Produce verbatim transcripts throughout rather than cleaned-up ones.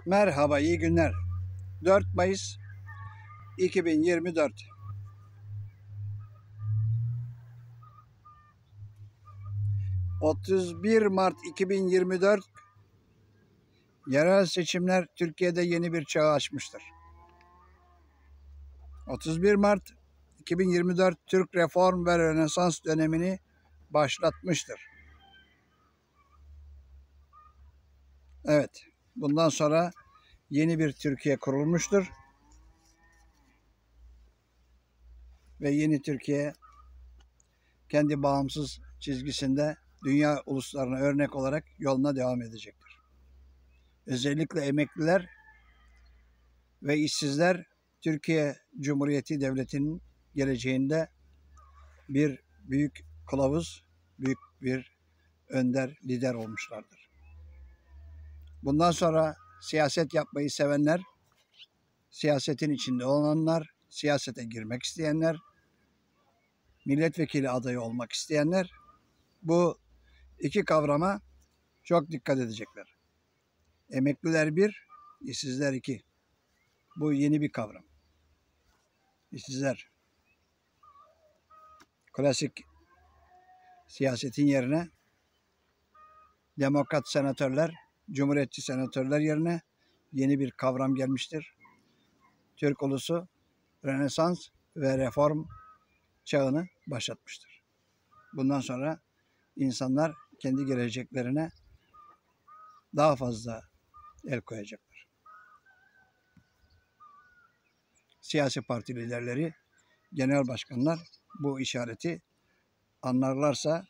Merhaba, iyi günler. dört Mayıs iki bin yirmi dört. otuz bir Mart iki bin yirmi dört yerel seçimler Türkiye'de yeni bir çağ açmıştır. otuz bir Mart iki bin yirmi dört Türk Reform ve Rönesans dönemini başlatmıştır. Evet, bundan sonra yeni bir Türkiye kurulmuştur. Ve yeni Türkiye kendi bağımsız çizgisinde dünya uluslarına örnek olarak yoluna devam edecektir. Özellikle emekliler ve işsizler Türkiye Cumhuriyeti Devleti'nin geleceğinde bir büyük kılavuz, büyük bir önder, lider olmuşlardır. Bundan sonra siyaset yapmayı sevenler, siyasetin içinde olanlar, siyasete girmek isteyenler, milletvekili adayı olmak isteyenler bu iki kavrama çok dikkat edecekler. Emekliler bir, işsizler iki. Bu yeni bir kavram. İşsizler klasik siyasetin yerine demokrat senatörler, cumhuriyetçi senatörler yerine yeni bir kavram gelmiştir. Türk ulusu Rönesans ve reform çağını başlatmıştır. Bundan sonra insanlar kendi geleceklerine daha fazla el koyacaklar. Siyasi parti liderleri, genel başkanlar bu işareti anlarlarsa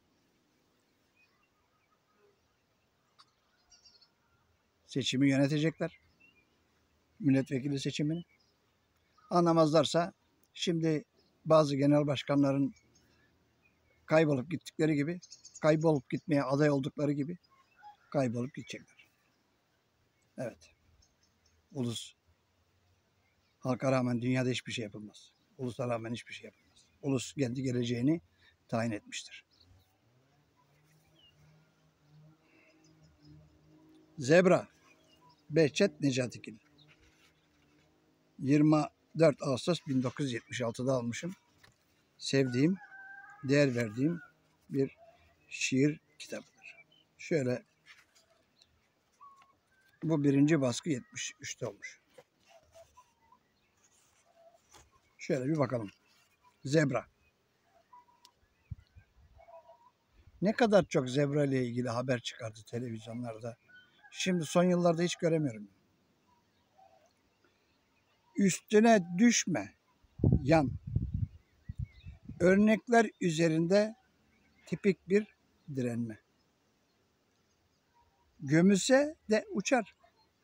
seçimi yönetecekler. Milletvekili seçimini. Anlamazlarsa şimdi bazı genel başkanların kaybolup gittikleri gibi, kaybolup gitmeye aday oldukları gibi kaybolup gidecekler. Evet. Ulus halka rağmen dünyada hiçbir şey yapılmaz. Ulusa rağmen hiçbir şey yapılmaz. Ulus kendi geleceğini tayin etmiştir. Zebra Behçet Necatigil yirmi dört Ağustos bin dokuz yüz yetmiş altıda almışım. Sevdiğim, değer verdiğim bir şiir kitabıdır. Şöyle, bu birinci baskı yetmiş üçte olmuş. Şöyle bir bakalım. Zebra. Ne kadar çok zebra ile ilgili haber çıkardı televizyonlarda. Şimdi son yıllarda hiç göremiyorum. Üstüne düşme, yan. Örnekler üzerinde tipik bir direnme. Gömülse de uçar.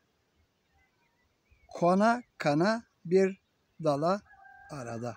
Kona kana bir dala arada.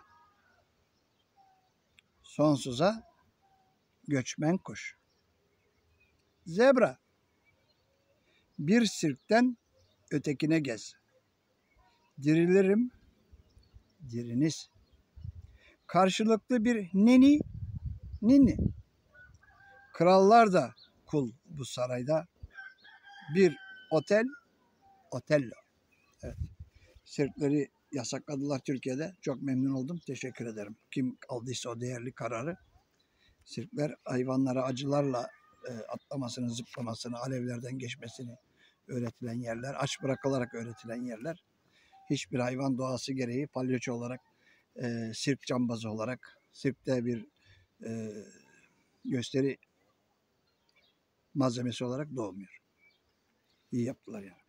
Sonsuza göçmen kuş. Zebra. Bir sirkten ötekine gez. Dirilirim, diriniz. Karşılıklı bir neni, nini. Krallar da kul bu sarayda. Bir otel, otello. Evet. Sirkleri yasakladılar Türkiye'de. Çok memnun oldum. Teşekkür ederim. Kim aldıysa o değerli kararı. Sirkler hayvanlara acılarla e, atlamasını, zıplamasını, alevlerden geçmesini öğretilen yerler. Aç bırakılarak öğretilen yerler. Hiçbir hayvan doğası gereği palyaço olarak, e, sirk cambazı olarak, sirkte bir e, gösteri malzemesi olarak doğmuyor. İyi yaptılar yani.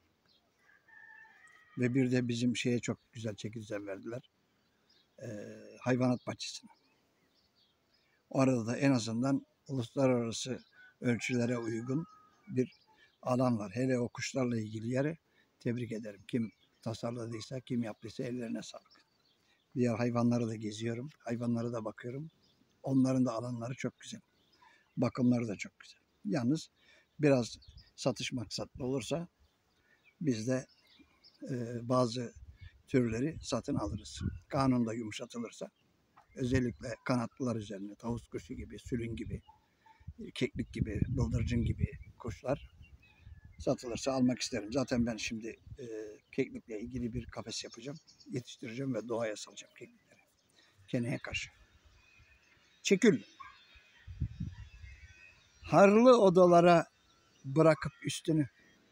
Ve bir de bizim şeye çok güzel çekirdeği verdiler. E, hayvanat bahçesine. Orada da en azından uluslararası ölçülere uygun bir alan var. Hele o kuşlarla ilgili yeri tebrik ederim. Kim tasarladıysa, kim yaptıysa ellerine sağlık. Diğer hayvanları da geziyorum. Hayvanlara da bakıyorum. Onların da alanları çok güzel. Bakımları da çok güzel. Yalnız biraz satış maksatlı olursa biz de e, bazı türleri satın alırız. Kanun da yumuşatılırsa, özellikle kanatlılar üzerine, tavus kuşu gibi, sülün gibi, keklik gibi, bıldırcın gibi kuşlar Satılırsa almak isterim. Zaten ben şimdi e, keklikle ilgili bir kafes yapacağım. Yetiştireceğim ve doğaya salacağım keklikleri. Keneye karşı. Çekül. Harlı odalara bırakıp üstünü.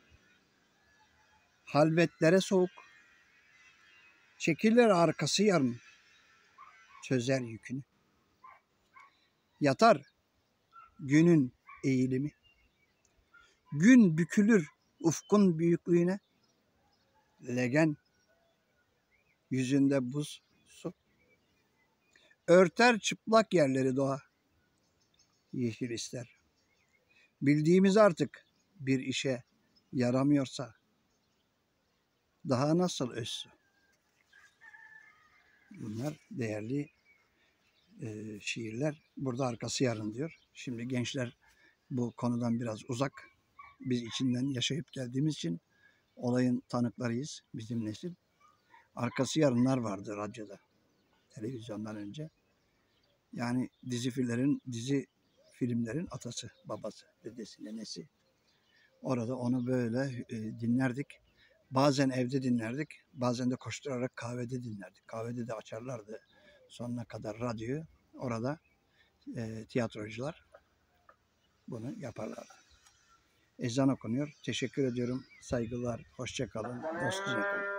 Halvetlere soğuk. Çekilir arkası yarın. Çözer yükünü. Yatar günün eğilimi. Gün bükülür ufkun büyüklüğüne. Legen yüzünde buz su. Örter çıplak yerleri doğa. Yeşil ister. Bildiğimiz artık bir işe yaramıyorsa daha nasıl ölsün? Bunlar değerli e, şiirler. Burada arkası yarın diyor. Şimdi gençler bu konudan biraz uzak. Biz içinden yaşayıp geldiğimiz için olayın tanıklarıyız bizim nesil. Arkası yarınlar vardı radyoda, televizyondan önce. Yani dizi filmlerin, dizi filmlerin atası, babası, dedesi, nenesi. Orada onu böyle e, dinlerdik. Bazen evde dinlerdik, bazen de koşturarak kahvede dinlerdik. Kahvede de açarlardı sonuna kadar radyoyu. Orada e, tiyatrocular bunu yaparlardı. Ezan okunuyor. Teşekkür ediyorum. Saygılar. Hoşça kalın. Dostça kalın.